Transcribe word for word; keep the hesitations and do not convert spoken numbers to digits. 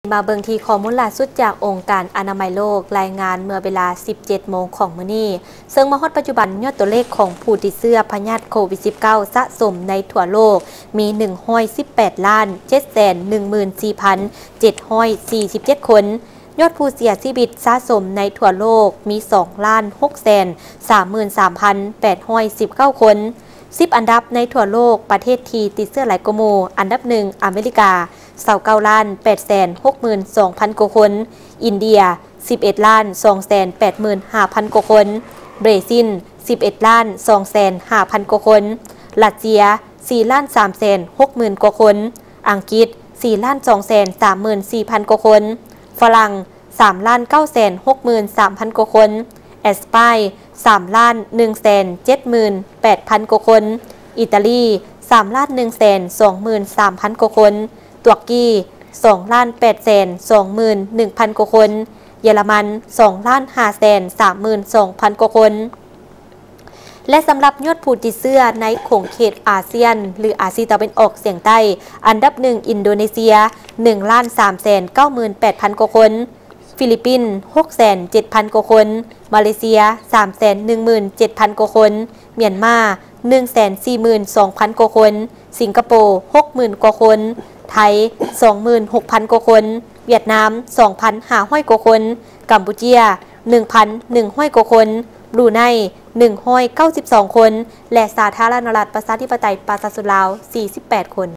มาเบิ่งที่ข้อมูลล่าสุดจากองค์การอนามัยโลกรายงานเมื่อเวลา สิบเจ็ด โมงของมื้อนี้ซึ่งมาฮอดปัจจุบันยอดตัวเลขของผู้ติดเชื้อพยาธิโควิด สิบเก้า สะสมในทั่วโลกมี หนึ่งร้อยสิบแปดล้าน เจ็ดแสนหนึ่งหมื่นสี่พันเจ็ดร้อยสี่สิบเจ็ด คนยอดผู้เสียชีวิตสะสมในทั่วโลกมี สองล้านหกแสนสามหมื่นสามพันแปดร้อยสิบเก้า คนสิบอันดับในทั่วโลกประเทศที่ติดเชื้อหลายกว่าหมู่อันดับหนึ่งอเมริกายี่สิบเก้าล้านแปดแสนหกหมื่นสองพันกว่าคนอินเดียสิบเอ็ดล้านสองแสนแปดหมื่นห้าพันกว่าคนเบรซิลสิบเอ็ดล้านสองแสนห้าพันกว่าคนรัสเซียสี่ล้านสามแสนหกหมื่นกว่าคนอังกฤษสี่ล้านสองแสนสามหมื่นสี่พันกว่าคนฝรั่งสามล้านเก้าแสนหกหมื่นสามพันกว่าคนแอสปายสามล้านหนึ่งแสนเจ็ดหมื่นแปดพันกว่าคนอิตาลีสามล้านหนึ่งแสนสองหมื่นสามพันกว่าคนตุรกีสองล้านแปดแสนสองหมื่นหนึ่งพันกว่าคนเยอรมันสองล้านห้าแสนสามหมื่นสองพันกว่าคนและสำหรับยอดผู้ติดเชื้อในขงเขตอาเซียนหรืออาเซียนตะวันออกเฉียงใต้อันดับหนึ่งอินโดนีเซียหนึ่งล้านสามแสนเก้าหมื่นแปดพันกว่าคนฟิลิปปินส์หกแสนเจ็ดพันกว่าคนมาเลเซียสามแสนหนึ่งหมื่นเจ็ดพันกว่าคนเมียนมาหนึ่งแสนสี่หมื่นสองพันกว่าคนสิงคโปร์หกหมื่นกว่าคนไทย สองหมื่นหกพันกว่าคนเวียดนาม สองพันห้าร้อยกว่าคนกัมพูชา หนึ่งพันหนึ่งร้อยกว่าคนบรูไนหนึ่งร้อยเก้าสิบสองคนและสาธารณรัฐประชาธิปไตยปาซาสุลาวสี่สิบแปดคน